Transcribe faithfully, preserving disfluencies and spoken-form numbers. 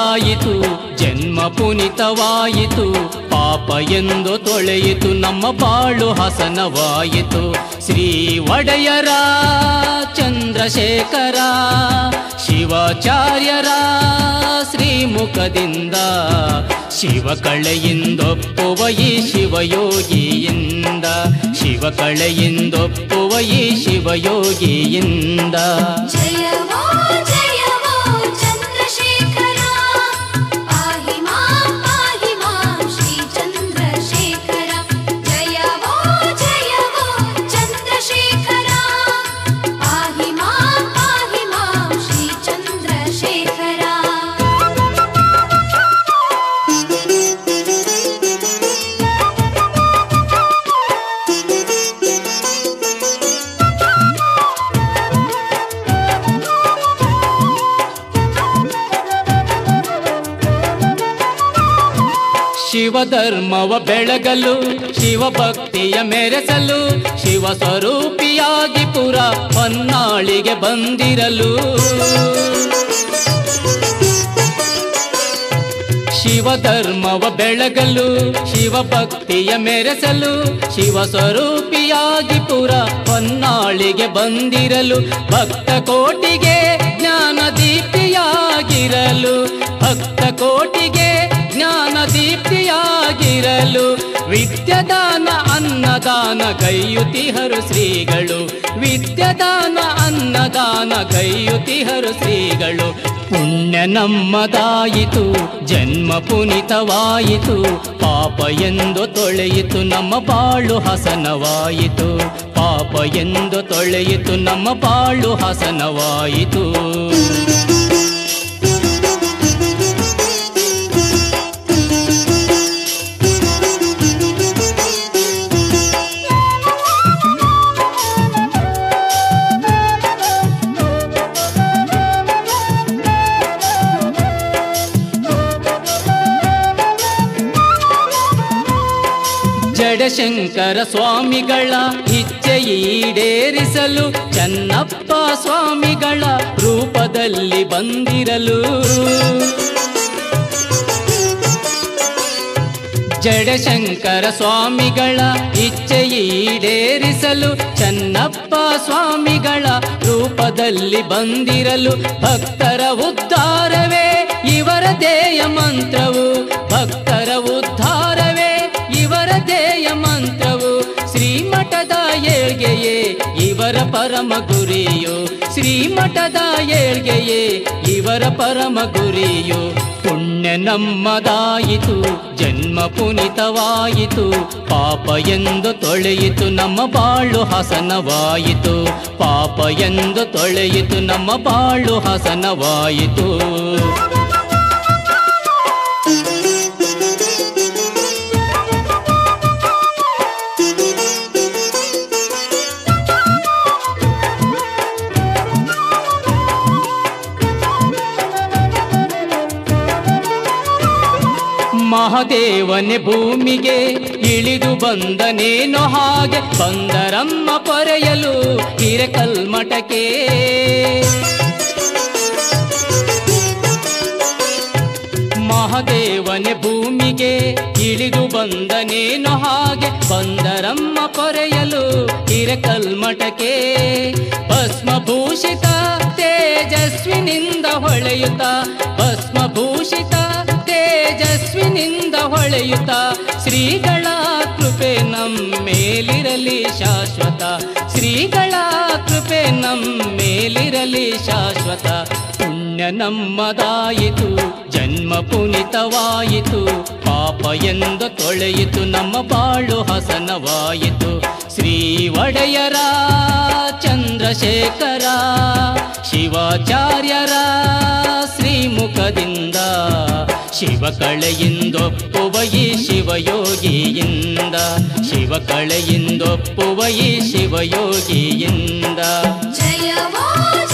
ನಮ್ಮದಾಯಿತು ಜನ್ಮ ಪುನಿತವಾಯಿತು ಪಾಪ ಎಂದು ತೊಳೆಯಿತು ನಮ್ಮ ಬಾಳು ಹಸನವಾಯಿತು ಶ್ರೀ ಒಡೆಯರ ಚಂದ್ರಶೇಖರ ಶಿವಾಚಾರ್ಯರ ಶ್ರೀಮುಖದಿಂದ ಶಿವ ಕಳೆಯಿಂದೊಪ್ಪುವ ಈ ಶಿವಯೋಗಿಯಿಂದ ಶಿವ ಕಳೆಯಿಂದೊಪ್ಪುವ ಈ ಶಿವಯೋಗಿಯಿಂದ ಜಯವೋ ಜಯವೋ ಚಂದ್ರಶೇಖರ ಪಾಹಿ ಮಾಂ ಪಾಹಿ ಮಾಂ ಶ್ರೀ ಚಂದ್ರಶೇಖರ ಜಯವೋ ಜಯವೋ ಚಂದ್ರಶೇಖರ ಪಾಹಿ ಮಾಂ ಪಾಹಿ ಮಾಂ ಶ್ರೀ ಚಂದ್ರಶೇಖರ ಶಿವಧರ್ಮವ ಬೆಳಗಲು ಶಿವಭಕ್ತಿಯ ಮೆರೆಸಲು ಶಿವ ಸ್ವರೂಪಿಯಾಗಿ ಪುರ ಹೊನ್ನಾಳಿಗೆ ಬಂದಿರಲು ಶಿವಧರ್ಮವ ಬೆಳಗಲು ಶಿವಭಕ್ತಿಯ ಮೆರೆಸಲು ಶಿವ ಸ್ವರೂಪಿಯಾಗಿ ಪುರ ಹೊನ್ನಾಳಿಗೆ ಬಂದಿರಲು ಭಕ್ತ ಕೋಟಿಗೆ ಜ್ಞಾನ ದೀಪ್ತಿಯಾಗಿರಲು ಭಕ್ತ ಕೋಟಿಗೆ ಜ್ಞಾನ ದೀಪ್ತಿಯಾಗಿರಲು ವಿದ್ಯದಾನ ಅನ್ನದಾನ ಕೈಯುತಿಹರು ಶ್ರೀಗಳು ವಿದ್ಯದಾನ ಅನ್ನದಾನ ಕೈಯುತಿಹರು ಶ್ರೀಗಳು ಪುಣ್ಯ ನಮ್ಮದಾಯಿತು ಜನ್ಮ ಪುನಿತವಾಯಿತು ಪಾಪ ಎಂದು ತೊಳೆಯಿತು ನಮ್ಮ ಬಾಳು ಹಸನವಾಯಿತು ಪಾಪ ಎಂದು ತೊಳೆಯಿತು ನಮ್ಮ ಬಾಳು ಹಸನವಾಯಿತು ಜಡಶಂಕರ ಸ್ವಾಮಿಗಳ ಇಚ್ಛೆ ಈಡೇರಿಸಲು ಚನ್ನಪ್ಪ ಸ್ವಾಮಿಗಳ ರೂಪದಲ್ಲಿ ಬಂದಿರಲು ಜಡಶಂಕರ ಸ್ವಾಮಿಗಳ ಇಚ್ಛೆ ಈಡೇರಿಸಲು ಚನ್ನಪ್ಪ ಸ್ವಾಮಿಗಳ ರೂಪದಲ್ಲಿ ಬಂದಿರಲು ಭಕ್ತರ ಉದ್ಧಾರವೇ ಇವರ ಧ್ಯೇಯ ಮಂತ್ರವು ಭಕ್ತರ ಉದ್ಧಾರವೇ ಇವರ ಧ್ಯೇಯ ಮಂತ್ರವು ಶ್ರೀಮಠದ ಏಳ್ಗೆಯೇ ಇವರ ಪರಮ ಗುರಿಯು ಶ್ರೀಮಠದ ಏಳ್ಗೆಯೇ ಇವರ ಪರಮ ಗುರಿಯು ಪುಣ್ಯ ನಮ್ಮದಾಯಿತು ಜನ್ಮ ಪುನಿತವಾಯಿತು ಪಾಪ ಎಂದು ತೊಳೆಯಿತು ನಮ್ಮ ಬಾಳು ಹಸನವಾಯಿತು ಪಾಪ ಎಂದು ತೊಳೆಯಿತು ನಮ್ಮ ಬಾಳು ಹಸನವಾಯಿತು ಮಹಾದೇವನೇ ಭೂಮಿಗೆ ಇಳಿದು ಬಂದನೇನೋ ಹಾಗೆ ಬಂದರಮ್ಮ ಪೊರೆಯಲು ಹಿರೇಕಲ್ಮಠಕ್ಕೆ ಮಹಾದೇವನೇ ಭೂಮಿಗೆ ಇಳಿದು ಬಂದನೇನೋ ಹಾಗೆ ಬಂದರಮ್ಮ ಪೊರೆಯಲು ಹಿರೇಕಲ್ಮಠಕ್ಕೆ ಭಸ್ಮಭೂಷಿತ ತೇಜಸ್ವಿನಿಂದ ಹೊಳೆಯುತ್ತ ಭಸ್ಮಭೂಷಿತ ತೇಜಸ್ವಿನಿಂದ ಹೊಳೆಯುತ್ತ ಶ್ರೀಗಳ ಕೃಪೆ ನಮ್ಮೇಲಿರಲಿ ಶಾಶ್ವತ ಶ್ರೀಗಳ ಕೃಪೆ ನಮ್ಮೇಲಿರಲಿ ಶಾಶ್ವತ ಪುಣ್ಯ ನಮ್ಮದಾಯಿತು ಜನ್ಮ ಪುನಿತವಾಯಿತು ಪಾಪ ಎಂದು ತೊಳೆಯಿತು ನಮ್ಮ ಬಾಳು ಹಸನವಾಯಿತು ಶ್ರೀ ಒಡೆಯರ ಚಂದ್ರಶೇಖರ ಶಿವಾಚಾರ್ಯರ ಶ್ರೀಮುಖದಿಂದ ಶಿವ ಕಳೆಯಿಂದೊಪ್ಪುವ ಈ ಶಿವಯೋಗಿಯಿಂದ ಶಿವ ಕಳೆಯಿಂದೊಪ್ಪುವ ಈ ಶಿವಯೋಗಿಯಿಂದ ಜಯವೋ